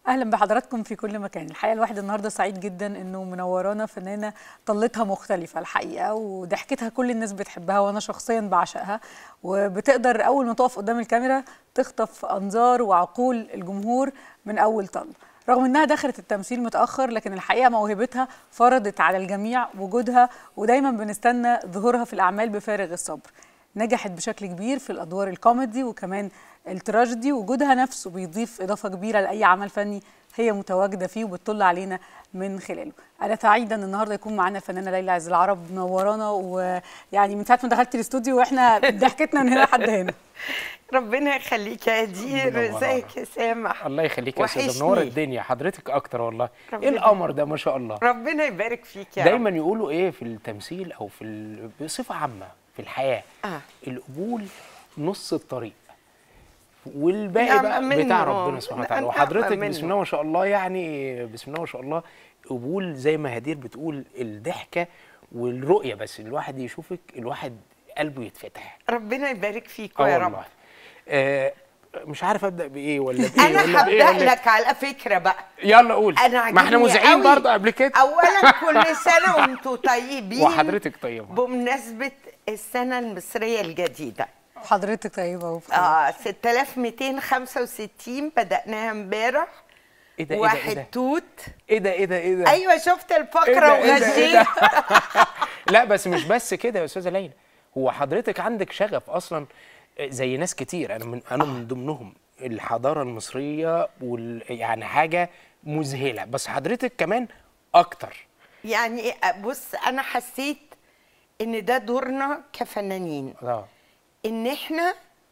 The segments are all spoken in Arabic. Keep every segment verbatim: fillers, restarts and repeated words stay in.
اهلا بحضراتكم في كل مكان. الحقيقه الواحد النهارده سعيد جدا انه منورانا فنانه طلتها مختلفه الحقيقه، وضحكتها كل الناس بتحبها وانا شخصيا بعشقها، وبتقدر اول ما تقف قدام الكاميرا تخطف انظار وعقول الجمهور من اول طل. رغم انها دخلت التمثيل متاخر، لكن الحقيقه موهبتها فرضت على الجميع وجودها، ودايما بنستنى ظهورها في الاعمال بفارغ الصبر. نجحت بشكل كبير في الادوار الكوميدي وكمان التراجيدي، وجودها نفسه بيضيف اضافه كبيره لاي عمل فني هي متواجده فيه وبتطل علينا من خلاله. انا سعيده ان النهارده يكون معانا الفنانه ليلى عز العرب منورانا، ويعني من ساعه ما دخلت الاستوديو واحنا ضحكتنا من هنا لحد هنا. ربنا يخليك يا دير، ازيك يا سامح؟ الله يخليك يا استاذه، منوره الدنيا حضرتك اكتر والله. ايه القمر ده ما شاء الله، ربنا يبارك فيك يا دايما رب. يقولوا ايه في التمثيل او في ال... بصفه عامه في الحياه آه. القبول نص الطريق والباقي بقى بتاع ربنا سبحانه وتعالى، وحضرتك بسم الله ما شاء الله، يعني بسم الله ما شاء الله قبول زي ما هدير بتقول، الضحكه والرؤيه بس الواحد يشوفك الواحد قلبه يتفتح. ربنا يبارك فيك يا رب. آه مش عارف ابدا بايه ولا بايه انا ولا بايه هبدا لك على فكره بقى. يلا قول. ما احنا مذيعين برضه قبل كده. اولا كل سنه وانتم طيبين وحضرتك طيبه بمناسبه السنه المصريه الجديده. حضرتك طيبه وبخير. اه ستة آلاف ومئتين وخمسة وستين بدأناها امبارح. ايه ده واحد ايه ده توت. ايه ده ايه ده ايه ده ايوه شفت الفقره وغشيت. لا بس مش بس كده يا استاذه ليلى، هو حضرتك عندك شغف اصلا زي ناس كتير، انا من انا من ضمنهم. الحضاره المصريه وال يعني حاجه مذهله، بس حضرتك كمان اكتر. يعني بص انا حسيت ان ده دورنا كفنانين، اه ان احنا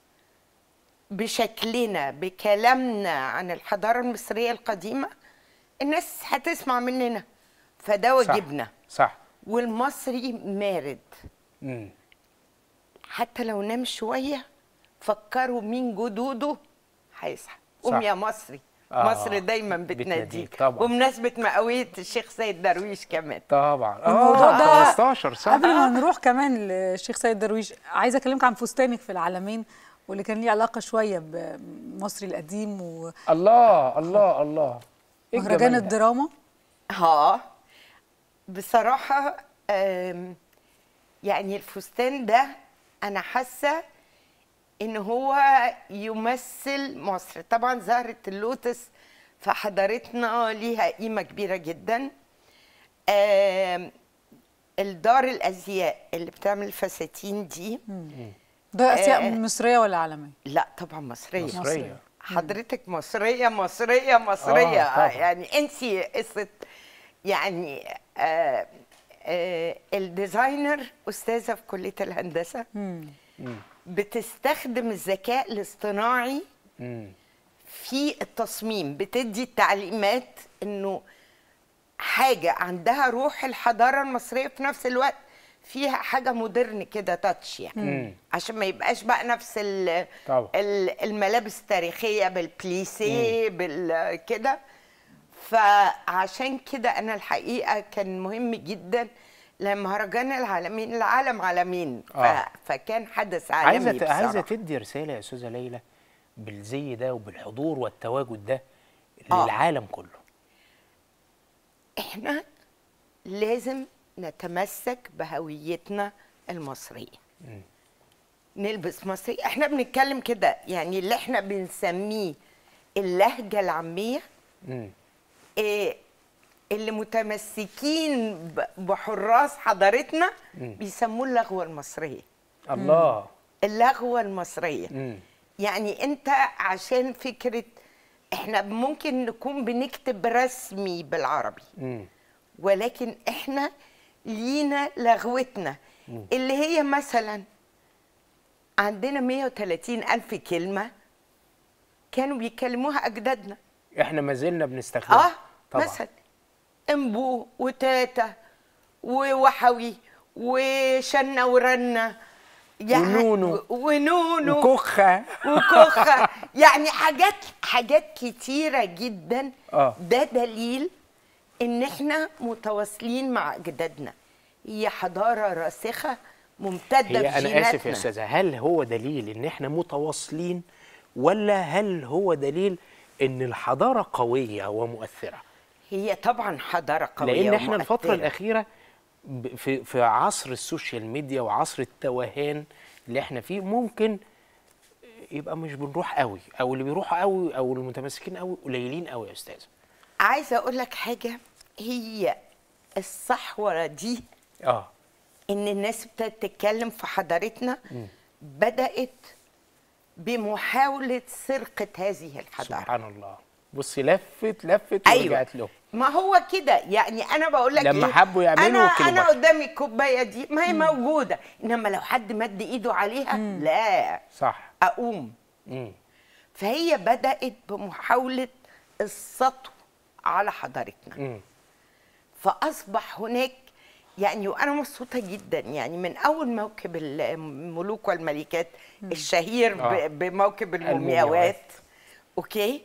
بشكلنا بكلامنا عن الحضاره المصريه القديمه الناس هتسمع مننا، فده واجبنا. صح, صح. والمصري مارد. امم حتى لو نام شويه فكروا مين جدوده هيصحى. قوم يا مصري. آه. مصر دايما بتناديك. بمناسبه مئويه الشيخ سيد درويش كمان طبعا. اه الموضوع ده خمستاشر صح. قبل ما نروح كمان للشيخ سيد درويش، عايزه اكلمك عن فستانك في العالمين واللي كان ليه علاقه شويه بمصري القديم و الله الله الله إيه مهرجان الدراما. اه بصراحه يعني الفستان ده انا حاسه ان هو يمثل مصر. طبعا زهرة اللوتس في حضارتنا ليها قيمة كبيرة جدا. الدار الازياء اللي بتعمل الفساتين دي ده ازياء مصرية ولا عالمية؟ لا طبعا مصرية. مصرية. حضرتك مصرية مصرية مصرية. آه يعني انسي قصة يعني آه آه الديزاينر استاذة في كلية الهندسة. مم. بتستخدم الذكاء الاصطناعي مم. في التصميم، بتدي التعليمات انه حاجه عندها روح الحضاره المصريه في نفس الوقت فيها حاجه مودرن كده تاتش يعني مم. عشان ما يبقاش بقى نفس الملابس التاريخيه بالبليسيه بالكده. فعشان كده انا الحقيقه كان مهم جدا لمهرجان العالمين، العالم عالمين. آه. فكان حدث عالمي. عايزه بصراحة. عايزه تدي رساله يا استاذه ليلى بالزي ده وبالحضور والتواجد ده آه. للعالم كله. احنا لازم نتمسك بهويتنا المصريه. م. نلبس مصري. احنا بنتكلم كده يعني اللي احنا بنسميه اللهجه العاميه. م. إيه اللي متمسكين بحراس حضارتنا بيسموه اللغوه المصريه. الله. اللغوه المصريه. مم. يعني انت عشان فكره احنا ممكن نكون بنكتب رسمي بالعربي مم. ولكن احنا لينا لغوتنا مم. اللي هي مثلا عندنا مئة وثلاثين ألف كلمه كانوا بيكلموها اجدادنا، احنا ما زلنا بنستخدمها. اه طبعا. مثلا انبو وتاتا ووحوي وشنه ورنه يعني ونونو ونونو وكخه وكخه يعني حاجات حاجات كتيره جدا. آه. ده دليل ان احنا متواصلين مع اجدادنا. هي حضاره راسخه ممتده في جيناتنا. انا اسف يا استاذه، هل هو دليل ان احنا متواصلين ولا هل هو دليل ان الحضاره قويه ومؤثره. هي طبعا حضاره قويه لان احنا ومؤثرة. الفتره الاخيره في في عصر السوشيال ميديا وعصر التوهان اللي احنا فيه، ممكن يبقى مش بنروح قوي، او اللي بيروحوا قوي او المتمسكين قوي قليلين قوي يا استاذه. عايزه اقول لك حاجه، هي الصحوه دي اه ان الناس ابتدت تتكلم في حضارتنا م. بدات بمحاوله سرقه هذه الحضاره. سبحان الله، بصي لفت لفت أيوة. ورجعت له. ما هو كده يعني، انا بقول لك لما إيه؟ حبوا يعملوا انا كيلوباترا. انا قدامي الكوبايه دي ما هي مم. موجوده، انما لو حد مد ايده عليها مم. لا صح اقوم. مم. فهي بدات بمحاوله السطو على حضارتنا. مم. فاصبح هناك يعني، وانا مبسوطه جدا يعني من اول موكب الملوك والملكات مم. الشهير آه. بموكب المومياوات. اوكي،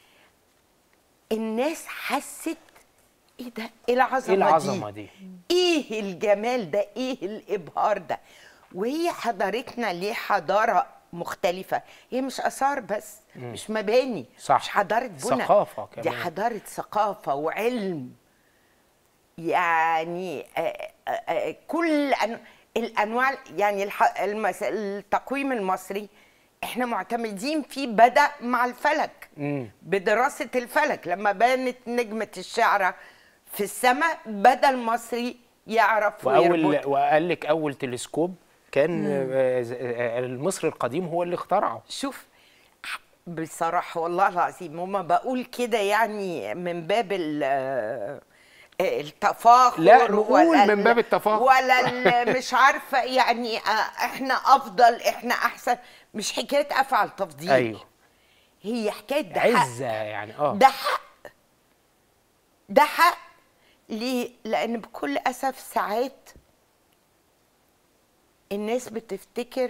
الناس حست ايه ده، ايه العظمه, إيه العظمة دي؟ دي ايه الجمال ده، ايه الابهار ده. وهي حضارتنا ليه حضاره مختلفه، هي مش اثار بس، مم. مش مباني، صح. مش حضاره بنى، ثقافه كمان، دي حضاره ثقافه وعلم. يعني آآ آآ كل أن... الانواع يعني الح... المس... التقويم المصري احنا معتمدين فيه، بدأ مع الفلك. مم. بدراسة الفلك، لما بانت نجمة الشعرة في السماء بدأ المصري يعرف وأول وقال لك أول تلسكوب كان مم. المصري القديم هو اللي اخترعه. شوف بصراحة والله العظيم وما بقول كده يعني من باب التفاخر، لا نقول من باب التفاخر ولا مش عارفة يعني احنا أفضل احنا أحسن، مش حكاية أفعل تفضيل. أيوه، هي حكاية ده عزة يعني. اه ده حق، ده حق. ليه؟ لأن بكل أسف ساعات الناس بتفتكر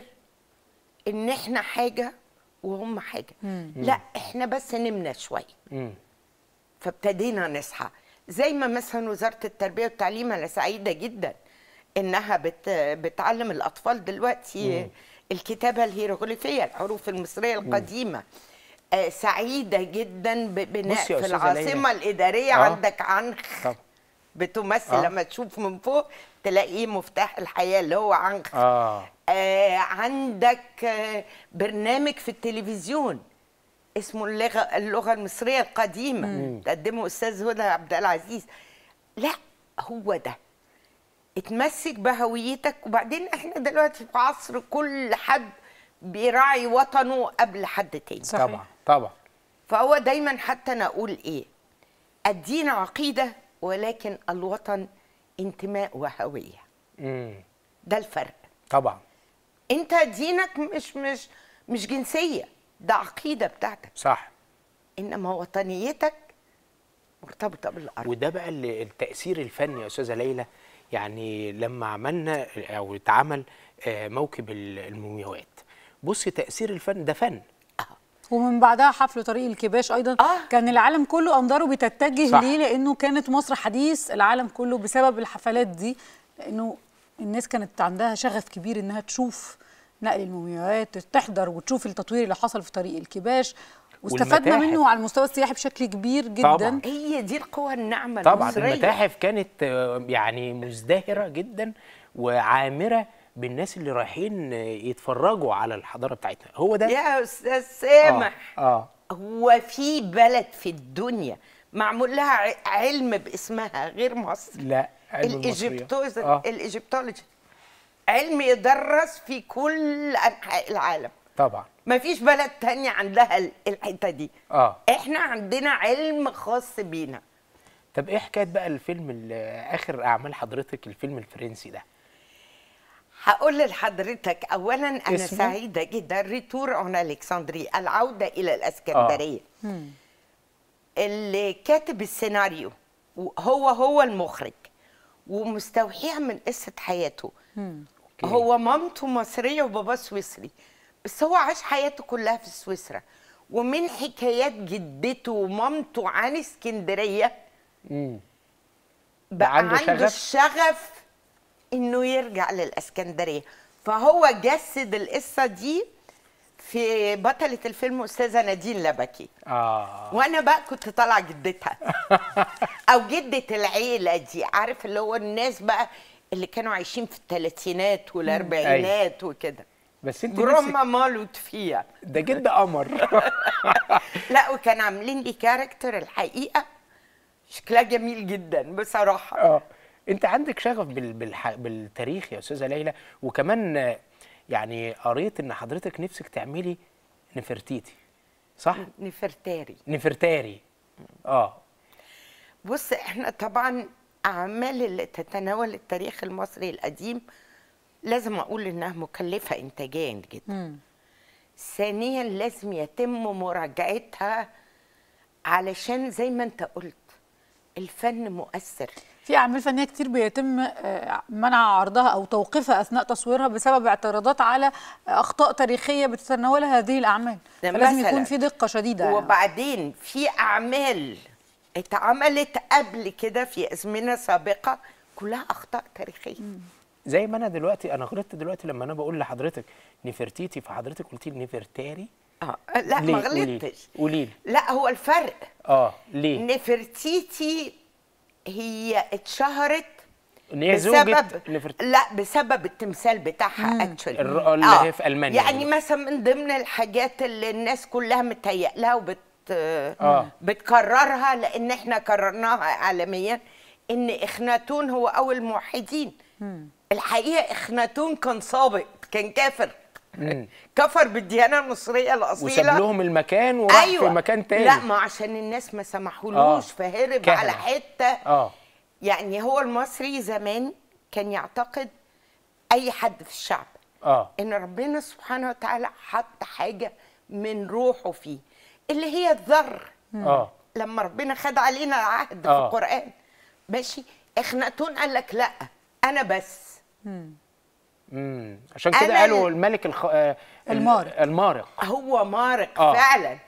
إن إحنا حاجة وهم حاجة. مم. لا إحنا بس نمنا شوية، فابتدينا نصحى. زي ما مثلا وزارة التربية والتعليم، أنا سعيدة جدا إنها بت بتعلم الأطفال دلوقتي مم. الكتابة الهيروغليفية، الحروف المصرية القديمة. آه سعيدة جدا ببناء في العاصمة الإدارية. آه. عندك عنخ طب. بتمثل آه. لما تشوف من فوق تلاقيه مفتاح الحياة اللي هو عنخ. آه. آه عندك آه برنامج في التلفزيون اسمه اللغة, اللغة المصرية القديمة، تقدمه أستاذ هدى عبد العزيز. لا هو ده، اتمسك بهويتك. وبعدين احنا دلوقتي في عصر كل حد بيراعي وطنه قبل حد تاني. صحيح. طبعا طبعا. فهو دايما حتى انا اقول ايه، الدين عقيده ولكن الوطن انتماء وهويه. امم ده الفرق. طبعا. انت دينك مش مش مش جنسيه، ده عقيده بتاعتك. صح. انما وطنيتك مرتبطه بالارض. وده بقى التاثير الفني يا استاذه ليلى. يعني لما عملنا او اتعمل موكب المومياوات، بصي تاثير الفن ده فن. ومن بعدها حفل طريق الكباش ايضا. آه. كان العالم كله انظاره بتتجه صح. ليه؟ لانه كانت مصر حديث العالم كله بسبب الحفلات دي، لانه الناس كانت عندها شغف كبير انها تشوف نقل المومياوات، تحضر وتشوف التطوير اللي حصل في طريق الكباش، واستفدنا منه على المستوى السياحي بشكل كبير جدا. طبعا. هي دي القوة الناعمة طبعا المصرية. المتاحف كانت يعني مزدهرة جدا وعامرة بالناس اللي رايحين يتفرجوا على الحضارة بتاعتنا. هو ده يا أستاذ سامح. آه. آه. هو في بلد في الدنيا معمول لها علم باسمها غير مصر؟ لا، علم الإيجيبتولوجي. آه. الإيجيبتولوجي علم يدرس في كل أنحاء العالم. طبعا. ما فيش بلد تانية عندها الحتة دي. اه احنا عندنا علم خاص بينا. طب ايه حكايه بقى الفيلم اخر اعمال حضرتك، الفيلم الفرنسي ده؟ هقول لحضرتك اولا انا اسمه؟ سعيده جدا. ريتور اون الكسندري، العوده الى الاسكندريه. آه. اللي كاتب السيناريو هو هو المخرج، ومستوحيها من قصه حياته. مم. هو مامته مصريه وباباه سويسري، بس هو عاش حياته كلها في سويسرا. ومن حكايات جدته ومامته عن اسكندريه امم بقى عنده, عنده شغف؟ الشغف انه يرجع للاسكندريه. فهو جسد القصه دي في بطله الفيلم استاذه نادين لبكي. اه وانا بقى كنت طالعه جدتها او جده العيله دي، عارف اللي هو الناس بقى اللي كانوا عايشين في الثلاثينات والاربعينات وكده. بس انت جروما مالوت فيها ده جد قمر. لا وكان عاملين لي كاركتر الحقيقه شكلها جميل جدا بصراحه. اه انت عندك شغف بال... بالح... بالتاريخ يا استاذه ليلى، وكمان يعني قريت ان حضرتك نفسك تعملي نفرتيتي صح؟ نفرتاري. نفرتاري اه. بص احنا طبعا اعمال اللي تتناول التاريخ المصري القديم لازم اقول انها مكلفه انتاجيا جدا. مم. ثانيا لازم يتم مراجعتها علشان زي ما انت قلت الفن مؤثر. في اعمال فنيه كتير بيتم منع عرضها او توقيفها اثناء تصويرها بسبب اعتراضات على اخطاء تاريخيه بتتناولها هذه الاعمال، فلازم يكون في دقه شديده. وبعدين يعني. في اعمال اتعملت قبل كده في ازمنه سابقه كلها اخطاء تاريخيه. مم. زي ما انا دلوقتي انا غلطت دلوقتي لما انا بقول لحضرتك نفرتيتي، فحضرتك قلتي لي نفرتاري. اه لا ما غلطتش. قولي لي. لا هو الفرق اه ليه؟ نفرتيتي هي اتشهرت ان هي بسبب نفرت... لا بسبب التمثال بتاعها اكشولي اللي آه. هي في المانيا يعني دي. مثلا من ضمن الحاجات اللي الناس كلها متهيأ لها وبت آه. بتكررها لان احنا كررناها عالميا ان اخناتون هو اول موحدين. مم. الحقيقه اخناتون كان سابق، كان كافر. مم. كفر بالديانه المصريه الاصيله وساب لهم المكان وراح أيوة. في مكان تاني. لا ما عشان الناس ما سمحولوش آه. فهرب كهنة. على حته اه يعني هو المصري زمان كان يعتقد اي حد في الشعب اه ان ربنا سبحانه وتعالى حط حاجه من روحه فيه اللي هي الذر. اه لما ربنا خد علينا العهد آه. في القران ماشي. اخناتون قال لك لا انا بس. مم. امم عشان كده قالوا الملك الخ... المارق المارق هو مارق آه. فعلا.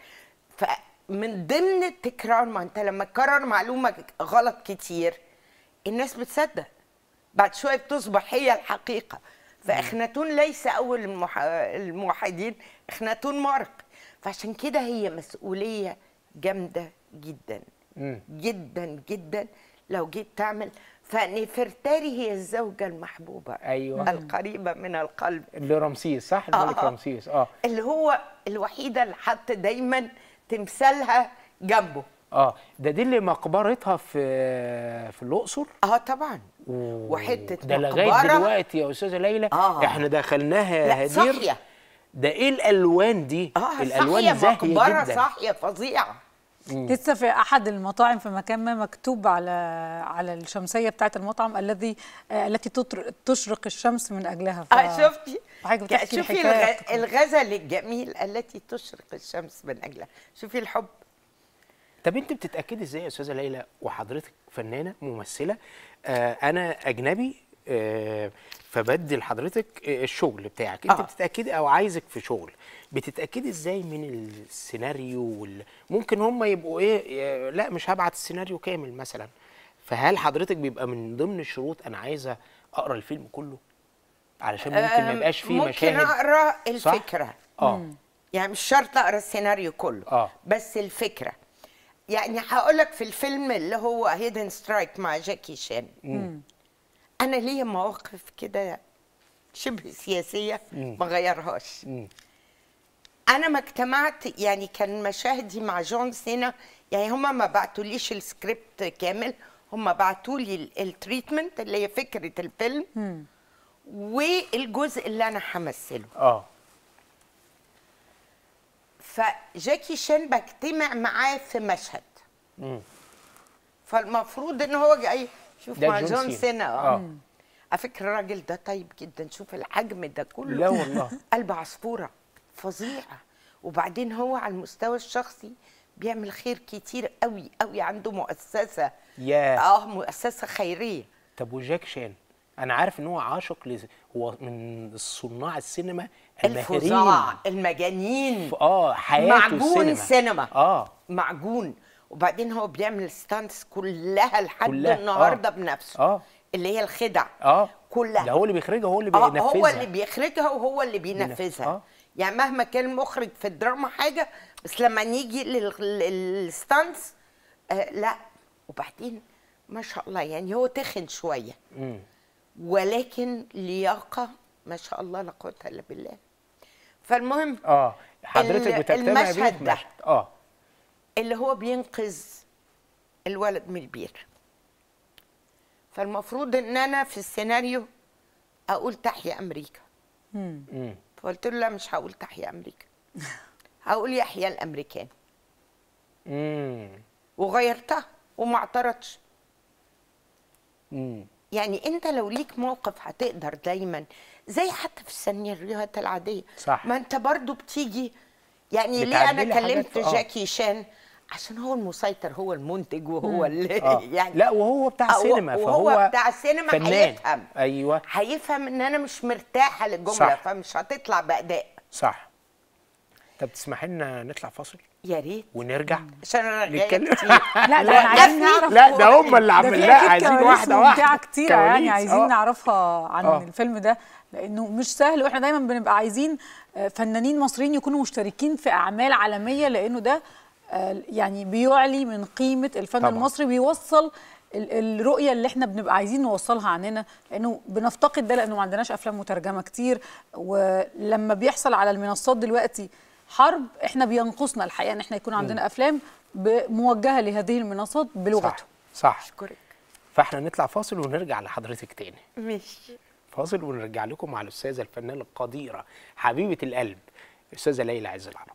فمن ضمن التكرار، ما انت لما تكرر معلومه غلط كتير الناس بتصدق بعد شويه بتصبح هي الحقيقه. فاخناتون ليس اول المح... الموحدين، اخناتون مارق. فعشان كده هي مسؤوليه جامده جدا مم. جدا جدا لو جيت تعمل. فنفرتاري هي الزوجة المحبوبة أيوة. القريبة من القلب اللي رمسيس صح؟ الملك آه. رمسيس اه اللي هو الوحيدة اللي حط دايما تمثالها جنبه. اه ده دي اللي مقبرتها في في الأقصر؟ اه طبعا. وحتة ده لغاية دلوقتي يا أستاذة ليلى آه. احنا دخلناها هدير. صحية. ده ايه الألوان دي؟ آه الألوان زاهية مقبرة جدا. صحية فظيعة. لسه في احد المطاعم في مكان ما مكتوب على على الشمسيه بتاعه المطعم الذي آه التي تشرق الشمس من اجلها. ف... اه شفتي شوفي الغ... الغزل الجميل التي تشرق الشمس من اجلها. شوفي الحب. طب انت بتتاكدي ازاي يا استاذه ليلى وحضرتك فنانه ممثله آه انا اجنبي آه فبدي لحضرتك الشغل بتاعك انت آه. بتتاكدي او عايزك في شغل بتتاكدي ازاي من السيناريو وال... ممكن هم يبقوا ايه لا مش هبعت السيناريو كامل مثلا. فهل حضرتك بيبقى من ضمن الشروط انا عايزه اقرا الفيلم كله علشان ممكن ما يبقاش فيه مشاهد؟ ممكن اقرا الفكره اه يعني مش شرط اقرا السيناريو كله آه. بس الفكره. يعني هقول لك في الفيلم اللي هو هيدن سترايك مع جاكي شان مم. انا ليا مواقف كده شبه سياسيه مم. ما غيرهاش. مم. انا ما اجتمعت يعني كان مشاهدي مع جون سينا يعني هم ما بعتوليش السكريبت كامل، هم بعتوا لي التريتمنت اللي هي فكره الفيلم مم. والجزء اللي انا همثله. اه فجاكي شان بجتمع معاه في مشهد مم. فالمفروض ان هو جاي شوف مع جون سينا اه على فكره الراجل ده طيب جدا. شوف الحجم ده كله. لا والله قلب عصفوره فظيعه. وبعدين هو على المستوى الشخصي بيعمل خير كتير قوي قوي. عنده مؤسسه ياه اه مؤسسه خيريه. طب وجاك شان انا عارف ان هو عاشق لز... هو من صناع السينما الفظاع المجانين اه حياته معجون السينما. سينما اه معجون. وبعدين هو بيعمل ستانتس كلها لحد كلها. النهارده آه. بنفسه آه. اللي هي الخدع. اه كلها. ده هو اللي بيخرجها وهو اللي آه بينفذها. هو اللي بيخرجها وهو اللي بينفذها. آه. يعني مهما كان المخرج في الدراما حاجه، بس لما نيجي للستانس آه لا. وبعدين ما شاء الله يعني هو تخن شويه مم. ولكن لياقه ما شاء الله لا قوه الا بالله. فالمهم اه حضرتك بتجتمع المشهد ده اه اللي هو بينقذ الولد من البير، فالمفروض ان انا في السيناريو اقول تحيا امريكا. امم فقلت له لا مش هقول تحيا امريكا، هقول يحيا الامريكان. امم وغيرتها وما اعترضش. امم يعني انت لو ليك موقف هتقدر دايما، زي حتى في السيناريوهات العاديه صح. ما انت برضو بتيجي. يعني ليه انا كلمت آه. جاكي شان؟ عشان هو المسيطر، هو المنتج وهو اللي آه. يعني لا وهو بتاع السينما، فهو وهو بتاع السينما فنان. هيفهم. ايوه هيفهم ان انا مش مرتاحه للجمله، صح. فمش هتطلع باداء. صح. طب تسمحي لنا نطلع فاصل يا ريت ونرجع عشان انا رغايه نتكلم. كتير. لا ده احنا عايزين نعرف. لا ده هم اللي ده عاملين. في لا أكيد عايزين كواليس واحده واحده ممتعة كتيرة يعني كواليس. عايزين آه. نعرفها عن آه. الفيلم ده، لأنه مش سهل، وإحنا دايما بنبقى عايزين فنانين مصريين يكونوا مشتركين في أعمال عالمية، لأنه ده يعني بيعلي من قيمة الفن طبعا. المصري، بيوصل الرؤية اللي احنا بنبقى عايزين نوصلها عننا، لأنه بنفتقد ده لأنه ما عندناش أفلام مترجمة كتير. ولما بيحصل على المنصات دلوقتي حرب، احنا بينقصنا الحقيقة ان احنا يكون عندنا م. أفلام موجهة لهذه المنصات بلغته. صح. أشكرك. فاحنا نطلع فاصل ونرجع لحضرتك تاني. ماشي. فاصل ونرجع لكم مع الأستاذة الفنانة القديرة حبيبة القلب الأستاذة ليلى عز العرب.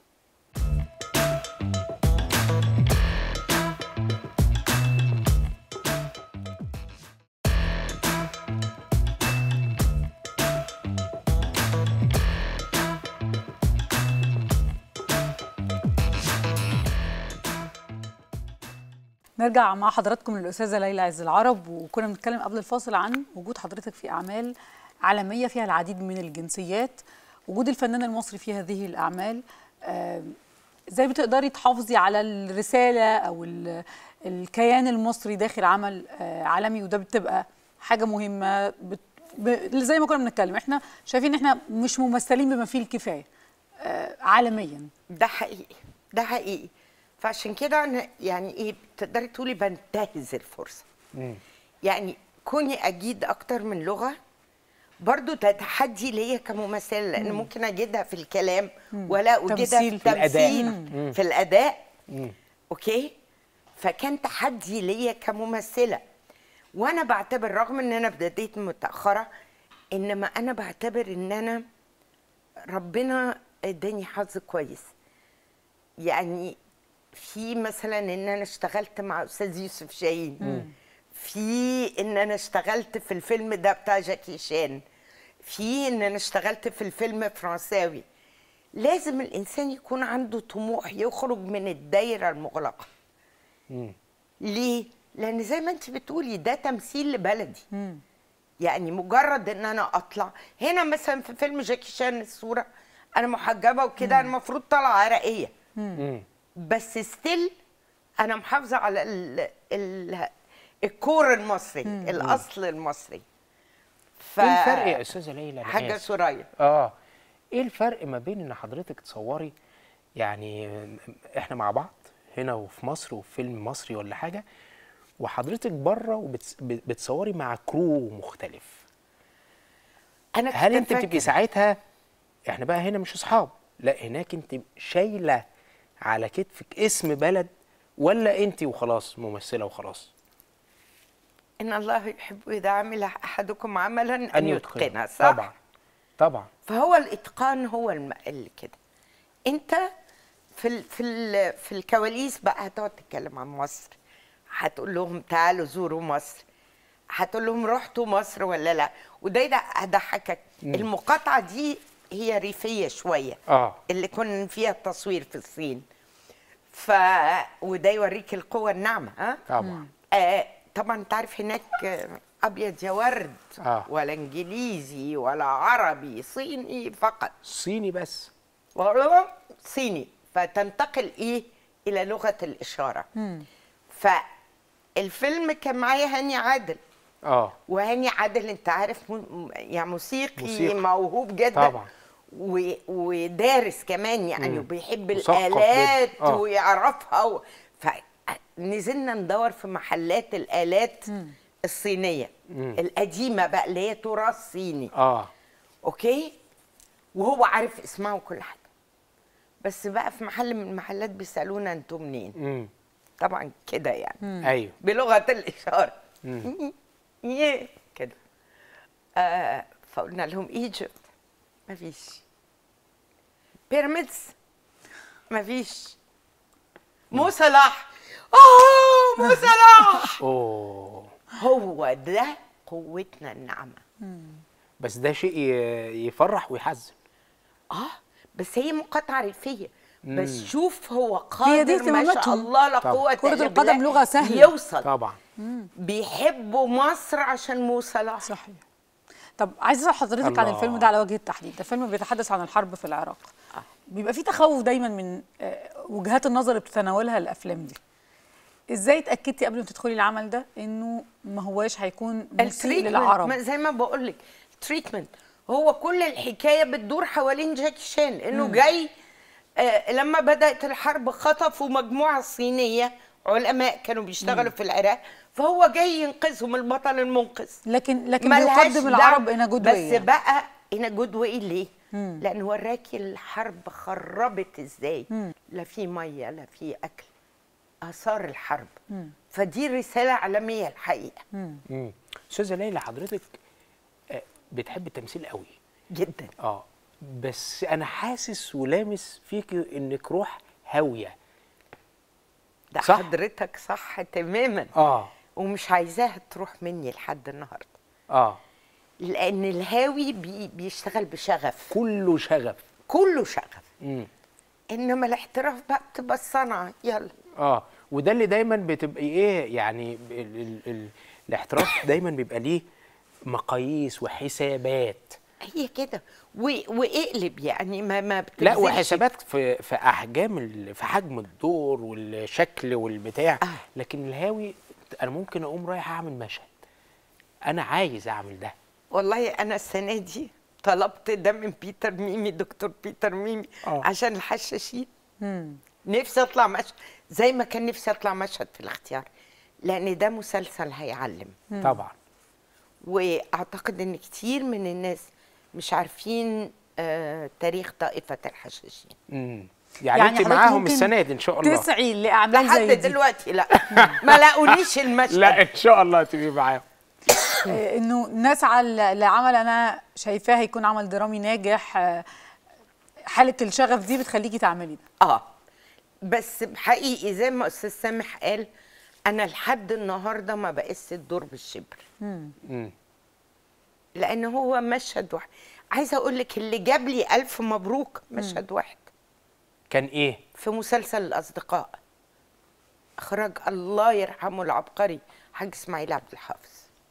نرجع مع حضراتكم للأستاذة ليلى عز العرب، وكنا بنتكلم قبل الفاصل عن وجود حضرتك في أعمال عالمية فيها العديد من الجنسيات، وجود الفنان المصري في هذه الأعمال. ازاي بتقدري تحافظي على الرسالة أو الكيان المصري داخل عمل عالمي؟ وده بتبقى حاجة مهمة. بت... ب... زي ما كنا بنتكلم، احنا شايفين احنا مش ممثلين بما فيه الكفاية عالميا. ده حقيقي، ده حقيقي. فعشان كده انا يعني ايه، تقدري تقولي بنتهز الفرصه. مم. يعني كوني اجيد اكتر من لغه برضو ده تحدي ليا كممثله، لان مم. ممكن اجدها في الكلام مم. ولا اجدها في التمثيل، في الاداء, في الأداء. مم. اوكي. فكان تحدي ليا كممثله، وانا بعتبر رغم ان انا بديت متاخره، انما انا بعتبر ان انا ربنا اداني حظ كويس. يعني في مثلا ان انا اشتغلت مع استاذ يوسف شاهين، مم. في ان انا اشتغلت في الفيلم ده بتاع جاكي شان، في ان انا اشتغلت في الفيلم فرنساوي. لازم الانسان يكون عنده طموح يخرج من الدايره المغلقه. مم. ليه؟ لان زي ما انت بتقولي ده تمثيل لبلدي. مم. يعني مجرد ان انا اطلع هنا مثلا في فيلم جاكي شان الصوره انا محجبه وكده، انا المفروض طالعه عراقيه. مم. بس ستيل انا محافظه على ال ال الكور المصري، مم. الاصل المصري. ف... ايه الفرق يا استاذه ليلى؟ حاجه سوريا. اه ايه الفرق ما بين ان حضرتك تصوري، يعني احنا مع بعض هنا وفي مصر وفي فيلم مصري ولا حاجه، وحضرتك بره وبتصوري مع كرو مختلف؟ انا هل انت بتبقي ساعتها، احنا بقى هنا مش اصحاب، لا هناك انت شايله على كتفك اسم بلد، ولا انت وخلاص ممثله وخلاص؟ ان الله يحب اذا عمل احدكم عملا ان, أن يتقنه. صح؟ طبعا طبعا. فهو الاتقان هو اللي كده. انت في ال في ال في الكواليس بقى هتقعد تتكلم عن مصر، هتقول لهم تعالوا زوروا مصر، هتقول لهم رحتوا مصر ولا لا، وده هضحكك. المقاطعه دي هي ريفيه شويه، اه اللي كنا فيها التصوير في الصين. ف وده يوريك القوه الناعمه. ها طبعا. آه طبعا انت عارف هناك ابيض يا ورد. آه. ولا انجليزي ولا عربي، صيني فقط. صيني بس. والله صيني. فتنتقل ايه الى لغه الاشاره. مم. فالفيلم كان معايا هاني عادل، اه وهاني عادل انت عارف م... يعني موسيقي, موسيقى. موهوب جدا طبعا. و... ودارس كمان يعني وبيحب مثقف الآلات آه. ويعرفها و... فنزلنا ندور في محلات الآلات مم. الصينية مم. القديمة بقى اللي هي تراث صيني اه اوكي، وهو عارف اسمها وكل حاجة، بس بقى في محل من المحلات بيسألونا انتوا منين؟ مم. طبعا كده يعني مم. ايوه بلغة الإشارة كده. آه فقلنا لهم ايجيبت مفيش، بيراميدز مفيش، مو صلاح اوه مو صلاح اوه هو ده قوتنا الناعمة. بس ده شيء يفرح ويحزن. اه بس هي مقاطعة ريفية، بس شوف هو قادر ما شاء الله لا قوة الا بالله. كرة القدم لغة سهلة يوصل طبعا. بيحبوا مصر عشان مو صلاح. صحيح. طب عايزه اسال حضرتك الله. عن الفيلم ده على وجه التحديد، ده فيلم بيتحدث عن الحرب في العراق. آه. بيبقى في تخوف دايما من وجهات النظر اللي بتتناولها الافلام دي. ازاي اتاكدتي قبل ما تدخلي العمل ده انه ما هواش هيكون مسيء للعرب؟ زي ما بقول لك تريتمنت، هو كل الحكايه بتدور حوالين جاكي شان، انه جاي آه لما بدات الحرب خطفوا مجموعه صينيه علماء كانوا بيشتغلوا مم. في العراق، فهو جاي ينقذهم البطل المنقذ. لكن لكن بيقدم العرب ان جود واي، بس بقى ان جود واي ليه؟ مم. لان وراكي الحرب خربت ازاي. مم. لا في ميه لا في اكل، اثار الحرب. مم. فدي رساله عالميه الحقيقه. امم استاذه ليلى حضرتك بتحب التمثيل قوي جدا. اه بس انا حاسس ولامس فيك انك روح هاويه. ده صح؟ حضرتك صح تماما. اه ومش عايزاها تروح مني لحد النهارده. اه لان الهاوي بي بيشتغل بشغف، كله شغف كله شغف. امم انما الاحتراف بقى بتبقى الصنعه يلا. اه وده اللي دايما بتبقى ايه يعني ال ال ال الاحتراف دايما بيبقى ليه مقاييس وحسابات. هي كده واقلب يعني ما ما لا وحسابات في في احجام في حجم الدور والشكل والبتاع. آه. لكن الهاوي انا ممكن اقوم رايح اعمل مشهد انا عايز اعمل ده. والله انا السنه دي طلبت ده من بيتر ميمي، دكتور بيتر ميمي. آه. عشان الحشاشين. مم. نفسي اطلع مشهد زي ما كان نفسي اطلع مشهد في الاختيار، لان ده مسلسل هيعلم. مم. طبعا. واعتقد ان كتير من الناس مش عارفين آه تاريخ طائفه الحشاشين. امم يعني, يعني انت معاهم السنه دي ان شاء الله تسعي لاعمال زي دي لحد دلوقتي. لا ما لاقونيش المشهد. لا ان شاء الله تبقي معاهم. انه نسعى لعمل انا شايفاه هيكون عمل درامي ناجح. حاله الشغف دي بتخليكي تعملي ده. اه بس حقيقي زي ما استاذ سامح قال، انا لحد النهارده ما بقيس الدور بالشبر. امم لان هو مشهد واحد. عايزه اقول لك اللي جاب لي الف مبروك مشهد مم. واحد. كان ايه؟ في مسلسل الاصدقاء، اخراج الله يرحمه العبقري حاج اسماعيل عبد الحافظ.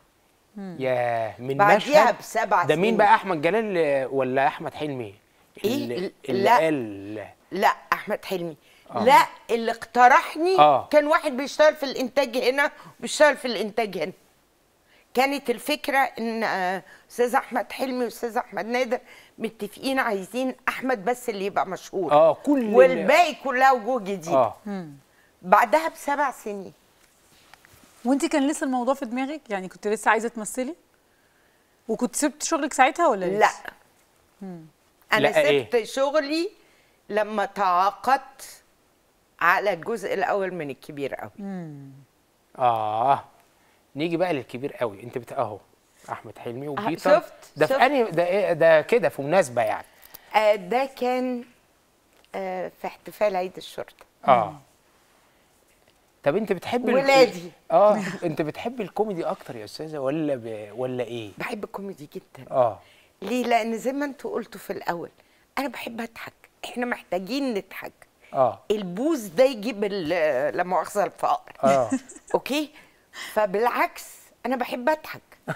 ياه من بعديها بسبع ده مين بقى؟ احمد جلال ولا احمد حلمي؟ ايه اللي, اللي لا قال لا احمد حلمي. آه. لا اللي اقترحني آه. كان واحد بيشتغل في الانتاج هنا وبيشتغل في الانتاج هنا. كانت الفكره ان استاذ احمد حلمي واستاذ احمد نادر متفقين عايزين احمد بس اللي يبقى مشهور. اه كل والباقي كلها وجوه جديده. اه بعدها بسبع سنين. وانت كان لسه الموضوع في دماغك؟ يعني كنت لسه عايزه تمثلي؟ وكنت سبت شغلك ساعتها ولا لسه؟ لا مم. انا لا سبت إيه؟ شغلي لما تعاقدت على الجزء الاول من الكبير قوي. امم اه نيجي بقى للكبير قوي. انت بت اهو احمد حلمي وبيتر. شفت ده في انهي ده ايه ده كده في مناسبه يعني؟ آه ده كان آه في احتفال عيد الشرطه. اه طب انت بتحبي ولادي اه انت بتحبي الكوميدي اكتر يا استاذه ولا ب... ولا ايه؟ بحب الكوميدي جدا. اه ليه؟ لان زي ما انتوا قلتوا في الاول انا بحب اضحك، احنا محتاجين نضحك. اه البوز ده يجيب لا مؤاخذه الفقر. اه اوكي، فبالعكس انا بحب اضحك.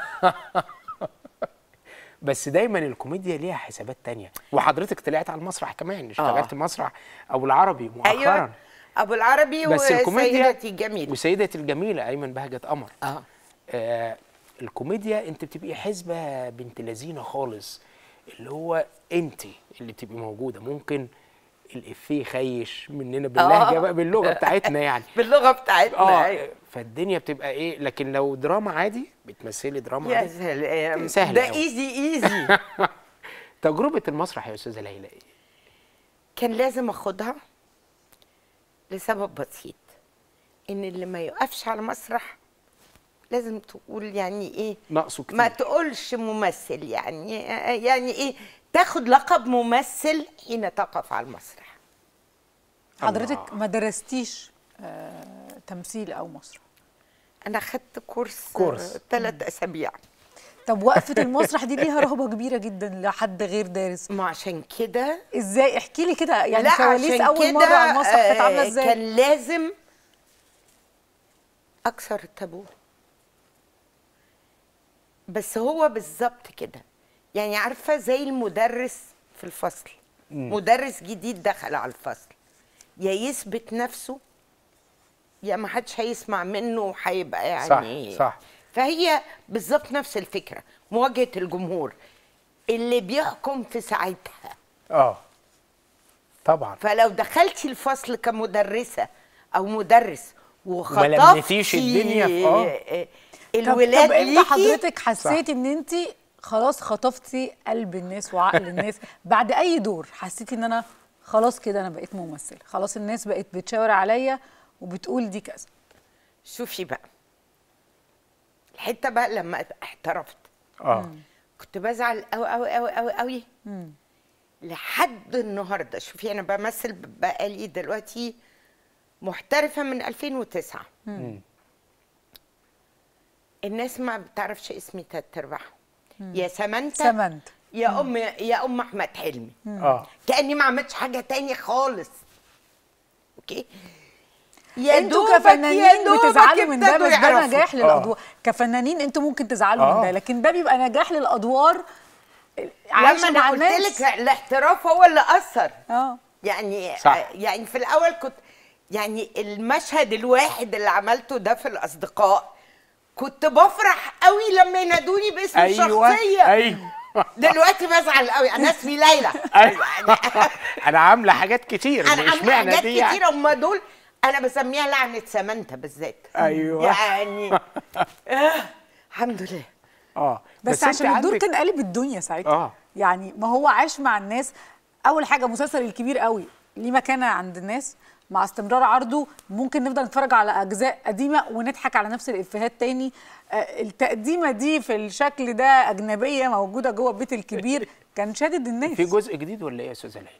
بس دايما الكوميديا ليها حسابات تانية. وحضرتك طلعت على المسرح كمان، اشتغلت آه. مسرح ابو العربي مؤخرا. أيوة. ابو العربي وسيدتي الجميله وسيدتي الجميله ايمن بهجت قمر. آه. آه الكوميديا انت بتبقي حسبه بنت لذينه خالص، اللي هو انت اللي بتبقي موجوده. ممكن الافيه خيش مننا باللهجه بقى، باللغه بتاعتنا يعني باللغه بتاعتنا. اه فالدنيا بتبقى ايه. لكن لو دراما عادي بتمثلي دراما يا عادي سلام، سهل ده أوي. ايزي ايزي. تجربه المسرح يا استاذه ليلى ايه؟ كان لازم اخدها لسبب بسيط، ان اللي ما يقفش على مسرح لازم تقول يعني ايه ناقصه كتير. ما تقولش ممثل، يعني يعني ايه تاخد لقب ممثل حين تقف على المسرح. حضرتك ما درستيش آه تمثيل او مسرح؟ انا خدت كورس كورس ثلاث اسابيع. طب وقفه المسرح دي ليها رهبه كبيره جدا لحد غير دارس. ما عشان كده ازاي؟ احكي لي كده يعني لا كواليس اول كده مره على المسرح كانت عامله ازاي؟ كان لازم اكسر التابو. بس هو بالظبط كده، يعني عارفه زي المدرس في الفصل. مم. مدرس جديد دخل على الفصل، يا يثبت نفسه يا ما حدش هيسمع منه وهيبقى يعني صح صح. فهي بالظبط نفس الفكره، مواجهه الجمهور اللي بيحكم في ساعتها. اه طبعا. فلو دخلتي الفصل كمدرسه او مدرس وخطفتي ما لمتيش الدنيا في اه الولاد طب, طب ليكي، امتى حضرتك حسيتي ان انت خلاص خطفتي قلب الناس وعقل الناس؟ بعد اي دور حسيتي ان انا خلاص كده انا بقيت ممثله، خلاص الناس بقت بتشاور عليا وبتقول دي كذا؟ شوفي بقى الحته بقى لما احترفت اه كنت بزعل قوي قوي قوي قوي قوي لحد النهارده. شوفي انا بمثل بقالي دلوقتي محترفه من ألفين وتسعة. مم. الناس ما بتعرفش اسمي تلات ارباعهم. يا سمنتة سمنت يا ام يا ام احمد حلمي. اه كاني ما عملتش حاجه تاني خالص. اوكي يا انتوا كفنانين بتزعلوا من ده، بس ده نجاح للادوار. كفنانين انتوا ممكن تزعلوا آه. من ده، لكن ده بيبقى نجاح للادوار. لما انا قلت لك الاحتراف هو اللي اثر. اه يعني صح. يعني في الاول كنت يعني المشهد الواحد اللي عملته ده في الاصدقاء كنت بفرح قوي لما ينادوني باسم أيوة الشخصيه. ايوه دلوقتي بزعل قوي، انا اسمي ليلى. يعني انا عامله حاجات كتير، انا عامله حاجات كتير يعني. هم دول انا بسميها لعنه سمنته بالذات. ايوه يعني آه الحمد لله. اه بس, بس عشان الدور كان قالب الدنيا ساعتها. اه يعني ما هو عاش مع الناس. اول حاجه مسلسل الكبير قوي ليه مكانه عند الناس، مع استمرار عرضه ممكن نفضل نتفرج على اجزاء قديمه ونضحك على نفس الافيهات تاني. آه التقديمه دي في الشكل ده اجنبيه موجوده جوه البيت الكبير كان شادد الناس. في جزء جديد ولا ايه يا استاذه ليلى؟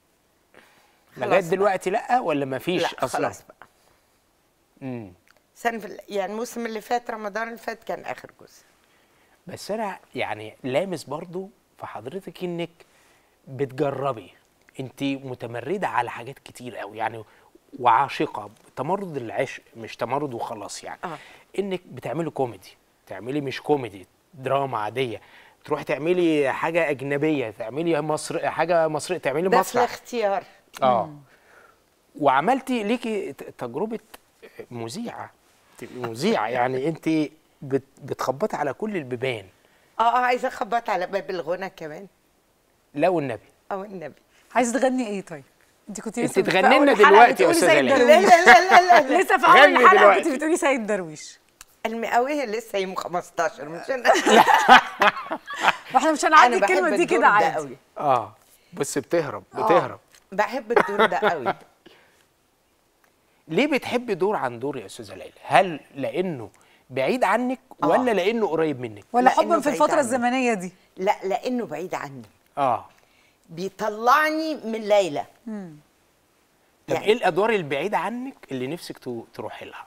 لغايه دلوقتي لا ولا ما فيش لا اصلا؟ خلاص بقى. امم سنه يعني الموسم اللي فات رمضان اللي فات كان اخر جزء. بس انا يعني لامس برضو في حضرتك انك بتجربي، انت متمرده على حاجات كتير قوي يعني، وعاشقه تمرد العشق مش تمرد وخلاص يعني. آه. انك بتعملي كوميدي، تعملي مش كوميدي دراما عاديه، تروحي تعملي حاجه اجنبيه، تعملي مصر حاجه مصريه، تعملي مسرح. ده في الاختيار. اه وعملتي ليكي تجربه مذيعه، مذيعه يعني انت بت بتخبطي على كل البيبان. اه اه عايزه اخبط على باب الغنى كمان. لا والنبي. اه النبي. عايزه تغني ايه طيب؟ انت كنت لسه تغني لنا دلوقتي يا استاذه ليلى. لا لا لا لا لسه في اول الحلقه كنت بتقولي سيد درويش. المقاويه لسه يوم خمستاشر مش انا. واحنا مش هنعدي الكلمه دي كده عادي. اه بس بتهرب بتهرب. آه. بحب الدور ده قوي. ليه بتحبي دور عن دور يا استاذه ليلى؟ هل لانه بعيد عنك ولا آه. لانه قريب منك؟ ولا حبا في الفتره الزمنيه دي؟ لا لانه بعيد عني. اه بيطلعني من ليلى. امم طب يعني ايه الادوار البعيده عنك اللي نفسك تروحي لها؟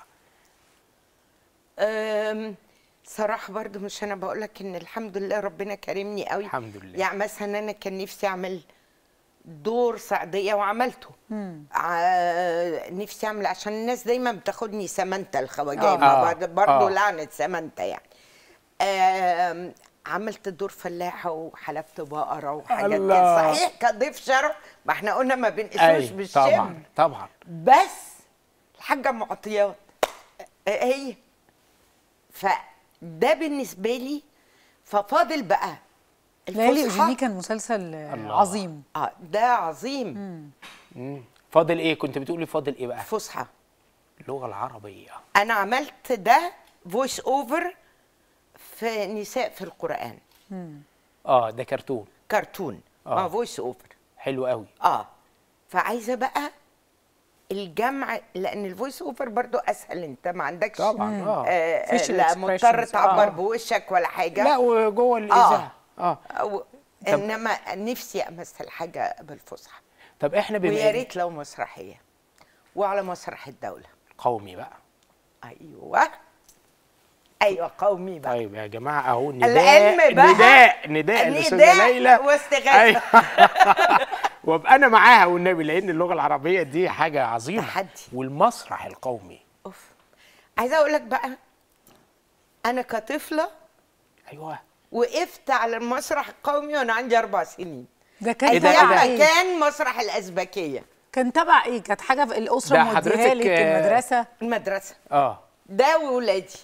امم صراحه برضو مش انا بقول لك ان الحمد لله ربنا كرمني قوي. الحمد لله. يعني مثلا انا كان نفسي اعمل دور سعديه وعملته. آه نفسي اعمل عشان الناس دايما بتاخدني سمنته الخواجاي مع بعض برضه لعنه سمنته يعني. آه عملت دور فلاحه وحلبت بقره وحاجات كده صحيح كضيف شرف، ما احنا قلنا ما بنقسوش بالشم. طبعا طبعا. بس الحاجه معطيات هي ف ده بالنسبه لي. ففاضل بقى ليالي الفصحى. اوجيني كان مسلسل الله. عظيم. اه ده عظيم. مم. فاضل ايه؟ كنت بتقولي فاضل ايه بقى؟ فصحى. اللغه العربيه. انا عملت ده فويس اوفر في نساء في القرآن. اه ده كرتون. كرتون. اه فويس اوفر. حلو قوي. اه فعايزه بقى الجمع، لان الفويس اوفر برضو اسهل، انت ما عندكش طبعا اه, آه Facial لا مضطر expressions. تعبر آه. بوشك ولا حاجه. لا وجوه الاذاعه اه, آه. انما نفسي امثل حاجه بالفصحى، طب احنا بما ويا إن- ريت لو مسرحيه وعلى مسرح الدوله. قومي بقى. ايوه ايوه قومي بقى. طيب يا جماعه اهو العلم نداء بقى. نداء نداء الاستاذه نداء ليلى واستغاثة. أيوة. وابقى انا معاها والنبي، لان اللغه العربيه دي حاجه عظيمه. تحدي. والمسرح القومي. اوف. عايزه اقول لك بقى، انا كطفله ايوه وقفت على المسرح القومي وانا عندي اربع سنين. ده كان إيه ده؟ إيه تبع ده؟ ايه؟ كان مسرح الازبكيه. كان تبع ايه؟ كانت حاجه في الاسره ده موديها حضرتك، لك آه، المدرسه؟ المدرسه. اه ده وولادي،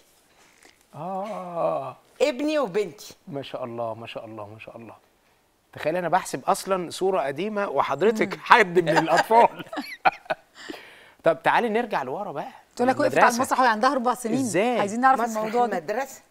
اه ابني وبنتي. ما شاء الله ما شاء الله ما شاء الله. تخيل انا بحسب اصلا صوره قديمه وحضرتك حد من الاطفال. طب تعالي نرجع لورا بقى. تقول لك وقفت على المدرسة. المسرح وهي عندها اربع سنين. إزاي؟ عايزين نعرف مسرح الموضوع ده. المدرسه.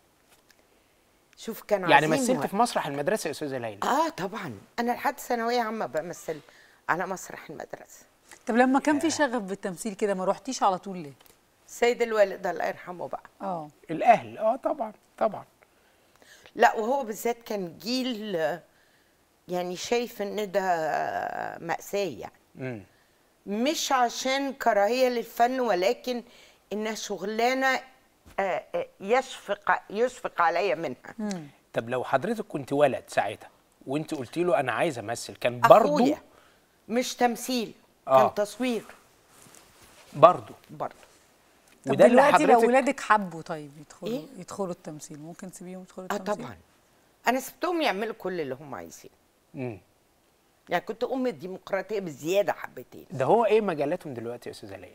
شوف كان يعني عظيم. مثلت في مسرح المدرسه يا استاذه ليلى؟ اه طبعا، انا لحد ثانويه عامه بمثل على مسرح المدرسه. طب لما كان في شغف بالتمثيل كده ما روحتيش على طول ليه؟ سيد الوالد الله يرحمه بقى. اه الاهل اه طبعا طبعا. لا وهو بالذات كان جيل آه، يعني شايف ان ده آه، مأساة يعني. امم مش عشان كراهية للفن، ولكن انها شغلانة آه، آه، يشفق يشفق عليا منها. طب لو حضرتك كنت ولد ساعتها وانت قلتي له انا عايزه امثل، كان برضه اخويا مش تمثيل، آه. كان تصوير برضه برضه. طب وده اللي دلوقتي لو حضرتك ولادك حبوا طيب يدخلوا إيه؟ يدخلوا التمثيل، ممكن تسيبيهم يدخلوا اه التمثيل؟ طبعا، انا سبتهم يعملوا كل اللي هم عايزينه. مم. يعني كنت ام الديمقراطيه بزياده حبتين. ده هو ايه مجالاتهم دلوقتي يا استاذه ليلى؟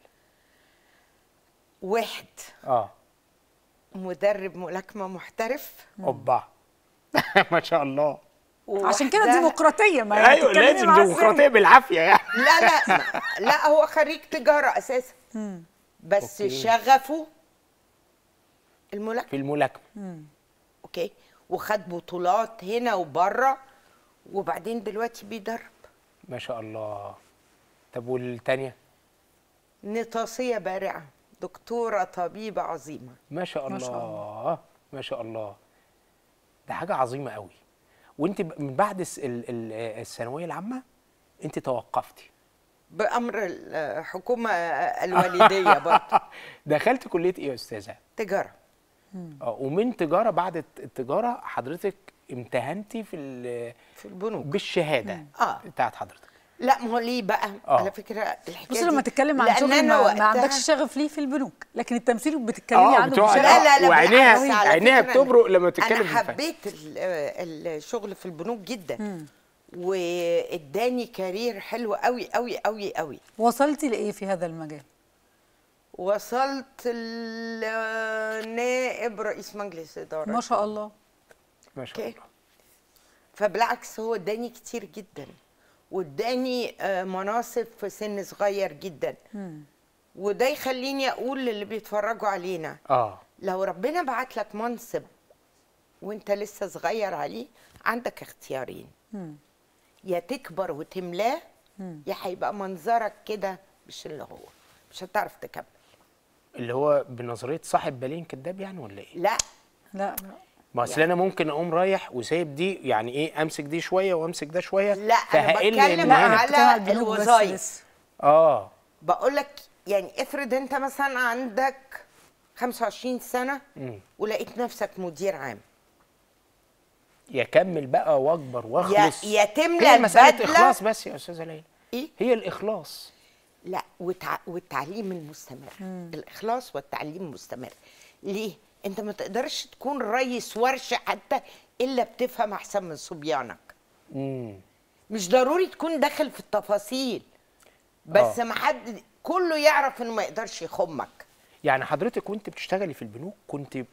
واحد اه مدرب ملاكمه محترف، اوبا. ما شاء الله. عشان كده وواحدة- ديمقراطيه، ما ايوه هتتكلمي لازم مع السن. ديمقراطيه بالعافيه يعني. لا لا ما- لا هو خريج تجاره اساسا، بس أوكي. شغفه الملاكمه. في الملاكمه. اوكي، وخد بطولات هنا وبره، وبعدين دلوقتي بيدرب. ما شاء الله. طب والتانيه؟ نطاسيه بارعه، دكتوره طبيبه عظيمه. ما شاء الله ما شاء الله. ما شاء الله. ده حاجه عظيمه قوي. وانت ب- من بعد الس- ال- ال- الثانويه العامه انت توقفتي. بامر الحكومه الوالديه برضه. دخلت كليه ايه يا استاذه؟ تجاره. اه ومن تجاره بعد الت- التجاره حضرتك امتهنتي في ال- في البنوك. بالشهاده آه. بتاعت حضرتك. لا ما هو ليه بقى؟ آه. على فكره الحكايه بصي لما دي- تتكلم عن لأن شغل أنا ما, ما وقتها- عندكش شغف ليه في البنوك، لكن التمثيل بتتكلمي آه، عنه بتوع- بشغف. لا لا لا وعينيها- بالعكس، على عينيها فكرة بتبرق أنا- لما تتكلم انا في الفن. حبيت ال- الشغل في البنوك جدا، واداني كارير حلو قوي قوي قوي قوي. وصلتي لايه في هذا المجال؟ وصلت لنائب رئيس مجلس اداره. ما شاء الله. ما شاء أوكي. الله. فبالعكس هو اداني كتير جدا، واداني آه، مناصب في سن صغير جدا. وده يخليني اقول للي بيتفرجوا علينا، اه لو ربنا بعت لك منصب وانت لسه صغير عليه، عندك اختيارين، يا تكبر وتملاه، يا هيبقى منظرك كده مش اللي هو، مش هتعرف تكمل. اللي هو بنظريه صاحب بالين كداب يعني ولا ايه؟ لا لا لا ما اصل انا ممكن اقوم رايح وسايب دي، يعني ايه، امسك دي شويه وامسك ده شويه، لا انا فهقل بتكلم من هنا. على بتتكلم على البنوك بس الوظائف. لسه. اه بقول لك يعني افرض انت مثلا عندك خمسة وعشرين سنه مم. ولقيت نفسك مدير عام، يكمل بقى واكبر واخلص. يا تملى هي مساله البدلة. اخلاص بس يا استاذه ليلى. ايه؟ هي الاخلاص. لا وتع... والتعليم المستمر. الاخلاص والتعليم المستمر. ليه؟ انت ما تقدرش تكون رئيس ورشه حتى الا بتفهم احسن من صبيانك. امم مش ضروري تكون داخل في التفاصيل، بس آه. ما حد كله يعرف انه ما يقدرش يخمك. يعني حضرتك وانت بتشتغلي في البنوك كنت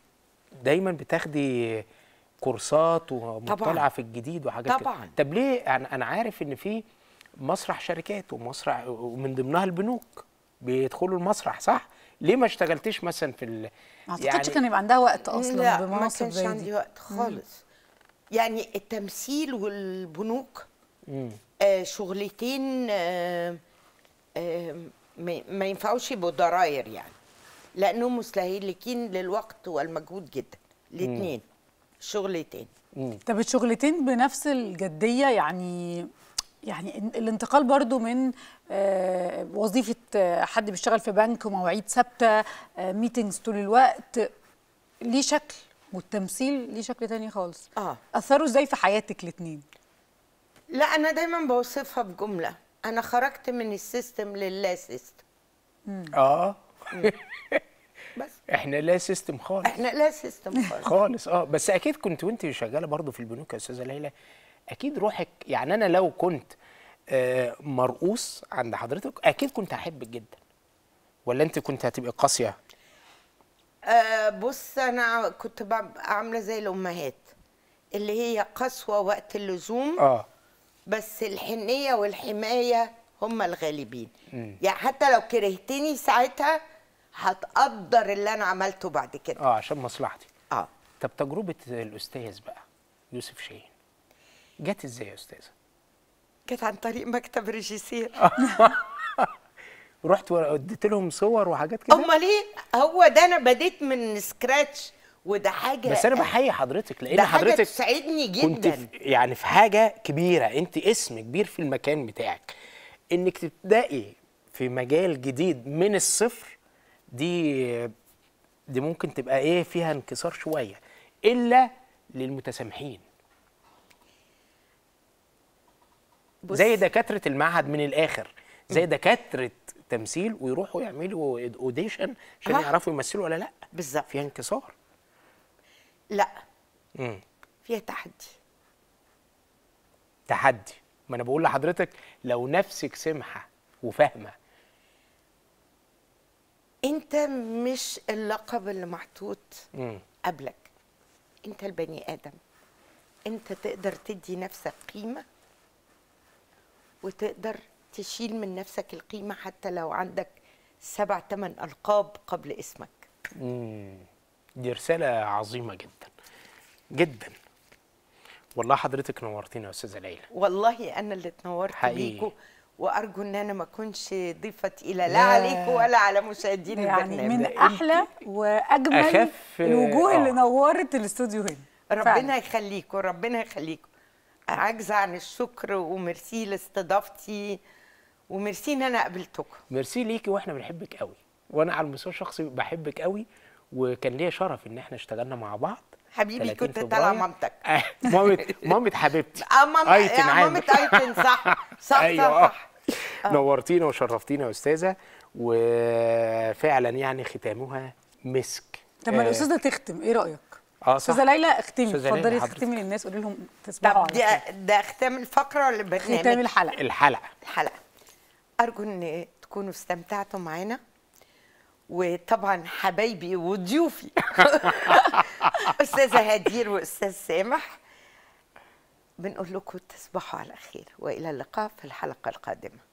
دايما بتاخدي كورسات ومطلعه في الجديد وحاجات كده. طبعا. طب ليه؟ انا انا عارف ان في مسرح شركات ومسرح ومن ضمنها البنوك بيدخلوا المسرح، صح؟ ليه ما اشتغلتيش مثلا في ال... ما اعتقدش يعني كان يبقى عندها وقت اصلا لا بمناصب ما زي كانش دي. عندي وقت خالص. مم. يعني التمثيل والبنوك مم. آه شغلتين آه آه ما ينفعوش يبقوا ضراير يعني، لانهم مستهلكين للوقت والمجهود جدا الاثنين شغلتين. طب الشغلتين بنفس الجديه يعني؟ يعني الانتقال برضو من آه وظيفه آه حد بيشتغل في بنك ومواعيد ثابته آه ميتينجز طول الوقت ليه شكل، والتمثيل ليه شكل تاني خالص. اه اثروا ازاي في حياتك الاثنين؟ لا انا دايما بوصفها بجمله، انا خرجت من السيستم لللا سيستم. اه بس احنا لا سيستم خالص. احنا لا سيستم خالص خالص. اه بس اكيد كنت وانت شغاله برضو في البنوك يا استاذه ليلى، اكيد روحك، يعني انا لو كنت آه مرؤوس عند حضرتك اكيد كنت هحبك جدا، ولا انت كنت هتبقى قاسيه؟ آه بص انا كنت ببقى عامله زي الامهات اللي هي قسوه وقت اللزوم، اه بس الحنيه والحمايه هم الغالبين. مم. يعني حتى لو كرهتني ساعتها هتقدر اللي انا عملته بعد كده. اه عشان مصلحتي. اه طب تجربه الاستاذ بقى يوسف شاهين جت ازاي يا استاذه؟ جت عن طريق مكتب ريجيسير. رحت وديت لهم صور وحاجات كده؟ امال ايه، هو ده انا بديت من سكراتش، وده حاجه بس انا بحيي حضرتك لان ده حضرتك حاجه تسعدني جدا. كنت في يعني في حاجه كبيره، انت اسم كبير في المكان بتاعك، انك تبداي في مجال جديد من الصفر، دي دي ممكن تبقى ايه فيها انكسار شويه، الا للمتسامحين زي دكاتره المعهد من الاخر، زي دكاتره تمثيل ويروحوا يعملوا اوديشن عشان ها؟ يعرفوا يمثلوا ولا لا. بالظبط. فيها انكسار؟ لا امم فيها تحدي. تحدي. ما انا بقول لحضرتك لو نفسك سمحه وفاهمه، انت مش اللقب اللي محطوط مم. قبلك، انت البني ادم، انت تقدر تدي نفسك قيمه وتقدر تشيل من نفسك القيمه حتى لو عندك سبع ثمان القاب قبل اسمك. امم دي رساله عظيمه جدا جدا. والله حضرتك نورتينا يا استاذه ليلى. والله انا اللي اتنورت بيكوا، وارجو ان انا ما اكونش ضيفه تقيله لا, لا عليكم ولا على مشاهدين يعني البرنامج. من احلى واجمل أخف الوجوه آه. اللي نورت الاستوديو هنا. ربنا يخليكم ربنا يخليكم. عاجزه عن الشكر، وميرسي لاستضافتي، وميرسي ان انا قابلتكم. ميرسي ليكي، واحنا بنحبك قوي، وانا على المستوى الشخصي بحبك قوي، وكان ليا شرف ان احنا اشتغلنا مع بعض. حبيبي كنت طالعه مامتك. مامة مامة حبيبتي. اه ماما ايتن مامة ايتن صح صح أيوة. صح. نورتينا وشرفتينا يا استاذه، وفعلا يعني ختامها مسك. طب ما الاستاذه تختم، ايه رايك؟ اه صح. استاذه ليلى اختمي، اتفضلي اختمي للناس، قولي لهم تصبحوا على خير. ده ده ختام الفقره ولا البرنامج؟ ختام الحلقه. الحلقه الحلقه. ارجو ان تكونوا استمتعتوا معانا، وطبعا حبايبي وضيوفي استاذه هدير واستاذ سامح، بنقول لكم تصبحوا على خير، والى اللقاء في الحلقه القادمه.